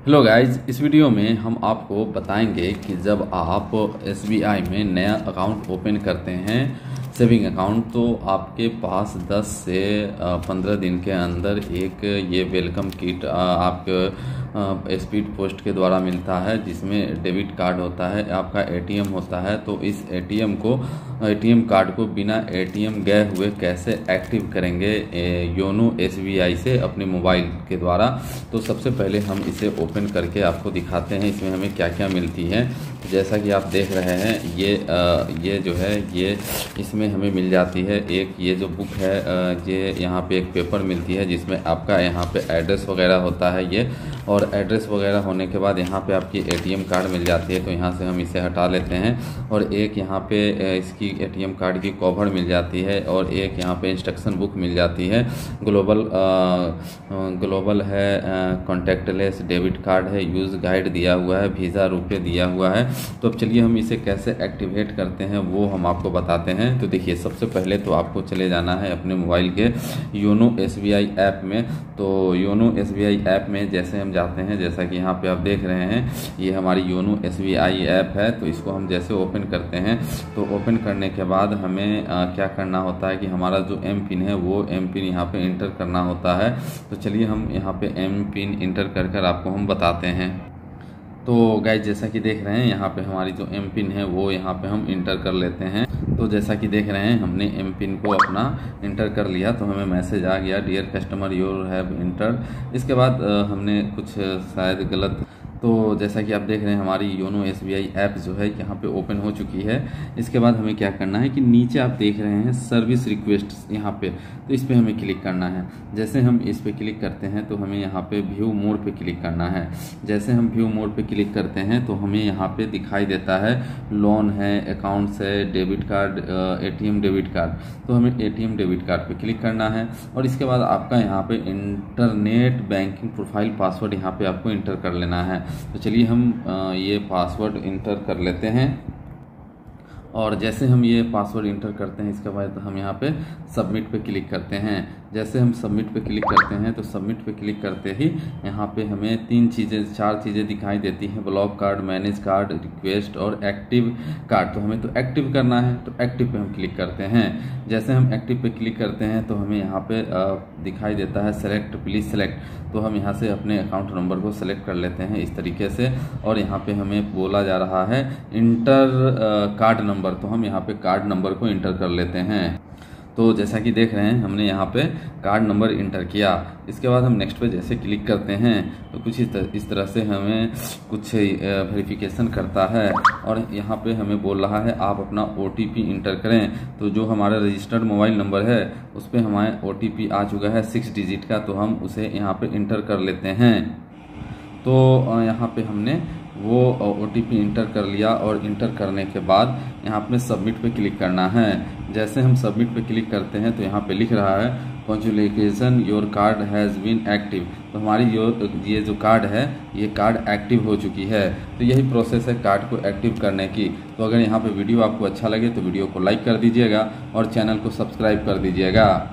Hello guys, इस video में हम आपको बताएंगे कि जब आप SBI में नया अकाउंट ओपन करते हैं सेविंग अकाउंट, तो आपके पास 10 से 15 दिन के अंदर एक ये वेलकम किट आपके स्पीड पोस्ट के द्वारा मिलता है, जिसमें डेबिट कार्ड होता है, आपका ATM होता है। तो इस ATM कार्ड को बिना ATM गए हुए कैसे एक्टिव करेंगे योनो SBI से अपने मोबाइल के द्वारा। तो सबसे पहले हम इसे ओपन करके आपको दिखाते हैं इसमें हमें क्या क्या मिलती है। जैसा कि आप देख रहे हैं ये जो है ये इसमें हमें मिल जाती है एक ये जो बुक है, ये यहाँ पे एक पेपर मिलती है जिसमें आपका यहाँ पे एड्रेस वगैरह होता है ये, और एड्रेस वगैरह होने के बाद यहाँ पे आपकी ATM कार्ड मिल जाती है। तो यहाँ से हम इसे हटा लेते हैं, और एक यहाँ पे इसकी ATM कार्ड की कवर मिल जाती है, और एक यहाँ पे इंस्ट्रक्शन बुक मिल जाती है। ग्लोबल है, कॉन्टैक्टलेस डेबिट कार्ड है, यूज़ गाइड दिया हुआ है, वीज़ा रुपये दिया हुआ है। तो अब चलिए हम इसे कैसे एक्टिवेट करते हैं वो हम आपको बताते हैं। तो देखिए, सबसे पहले तो आपको चले जाना है अपने मोबाइल के योनो SBI ऐप में। तो योनो SBI ऐप में जैसे हम जाते हैं, जैसा कि यहाँ पे आप देख रहे हैं, ये हमारी योनो SBI ऐप है। तो इसको हम जैसे ओपन करते हैं, तो ओपन करने के बाद हमें क्या करना होता है कि हमारा जो MPIN है वो MPIN यहाँ पे इंटर करना होता है। तो चलिए हम यहाँ पे MPIN इंटर कर आपको हम बताते हैं। तो गाइस, जैसा कि देख रहे हैं यहाँ पे हमारी जो MPIN है वो यहाँ पे हम इंटर कर लेते हैं। तो जैसा कि देख रहे हैं हमने MPIN को अपना इंटर कर लिया, तो हमें मैसेज आ गया, dear customer your have entered. इसके बाद हमने कुछ शायद गलत, तो जैसा कि आप देख रहे हैं हमारी योनो SBI ऐप जो है यहाँ पे ओपन हो चुकी है। इसके बाद हमें क्या करना है कि नीचे आप देख रहे हैं सर्विस रिक्वेस्ट यहाँ पे, तो इस पे हमें क्लिक करना है। जैसे हम इस पे क्लिक करते हैं तो हमें यहाँ पे व्यू मोर पे क्लिक करना है। जैसे हम व्यू मोर पे क्लिक करते हैं तो हमें यहाँ पे दिखाई देता है लोन है, अकाउंट्स है, debit card, ATM debit card. तो हमें ATM डेबिट कार्ड पे क्लिक करना है, और इसके बाद आपका यहाँ पे इंटरनेट बैंकिंग प्रोफाइल पासवर्ड यहाँ पे आपको इंटर कर लेना है। तो चलिए हम ये पासवर्ड इंटर कर लेते हैं, और जैसे हम ये पासवर्ड इंटर करते हैं इसके बाद हम यहाँ पे सबमिट पे क्लिक करते हैं। जैसे हम सबमिट पे क्लिक करते हैं तो सबमिट पे क्लिक करते ही यहाँ पे हमें 4 चीज़ें दिखाई देती हैं, block card, manage card, request और एक्टिव कार्ड। तो हमें तो एक्टिव करना है, तो एक्टिव पे हम क्लिक करते हैं। जैसे हम एक्टिव पे क्लिक करते हैं तो हमें यहाँ पे दिखाई देता है सेलेक्ट प्लीज़ सेलेक्ट। तो हम यहाँ से अपने अकाउंट नंबर को सेलेक्ट कर लेते हैं इस तरीके से, और यहाँ पे हमें बोला जा रहा है इंटर कार्ड नंबर। तो हम यहाँ पे कार्ड नंबर को इंटर कर लेते हैं। तो जैसा कि देख रहे हैं हमने यहाँ पे कार्ड नंबर इंटर किया। इसके बाद हम नेक्स्ट पे जैसे क्लिक करते हैं तो कुछ इस तरह से हमें कुछ वेरिफिकेशन करता है, और यहाँ पे हमें बोल रहा है आप अपना OTP इंटर करें। तो जो हमारा रजिस्टर्ड मोबाइल नंबर है उस पर हमारे OTP आ चुका है 6 डिजिट का, तो हम उसे यहाँ पे इंटर कर लेते हैं। तो यहाँ पे हमने वो OTP इंटर कर लिया, और इंटर करने के बाद यहाँ पे सबमिट पे क्लिक करना है। जैसे हम सबमिट पे क्लिक करते हैं तो यहाँ पे लिख रहा है congratulation your card has been active. तो हमारी ये जो कार्ड है ये कार्ड एक्टिव हो चुकी है। तो यही प्रोसेस है कार्ड को एक्टिव करने की। तो अगर यहाँ पे वीडियो आपको अच्छा लगे तो वीडियो को लाइक कर दीजिएगा और चैनल को सब्सक्राइब कर दीजिएगा।